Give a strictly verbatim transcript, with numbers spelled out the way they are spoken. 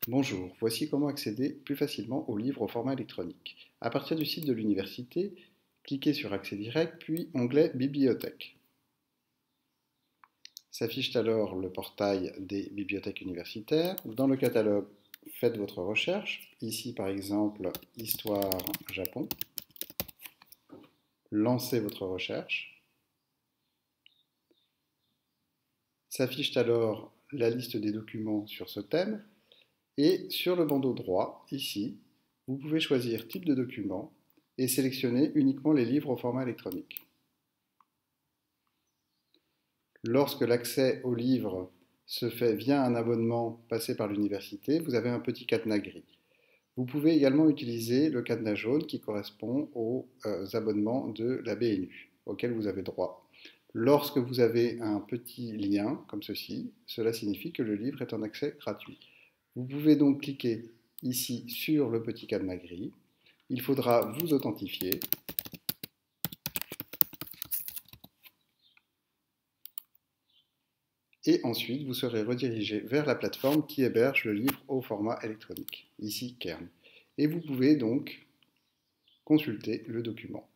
Bonjour, voici comment accéder plus facilement aux livres au format électronique. À partir du site de l'université, cliquez sur Accès direct, puis onglet Bibliothèque. S'affiche alors le portail des bibliothèques universitaires. Dans le catalogue, faites votre recherche. Ici, par exemple, Histoire Japon. Lancez votre recherche. S'affiche alors la liste des documents sur ce thème. Et sur le bandeau droit, ici, vous pouvez choisir type de document et sélectionner uniquement les livres au format électronique. Lorsque l'accès aux livres se fait via un abonnement passé par l'université, vous avez un petit cadenas gris. Vous pouvez également utiliser le cadenas jaune qui correspond aux euh, abonnements de la B N U auxquels vous avez droit. Lorsque vous avez un petit lien comme ceci, cela signifie que le livre est en accès gratuit. Vous pouvez donc cliquer ici sur le petit cadenas gris. Il faudra vous authentifier. Et ensuite, vous serez redirigé vers la plateforme qui héberge le livre au format électronique, ici Kern. Et vous pouvez donc consulter le document.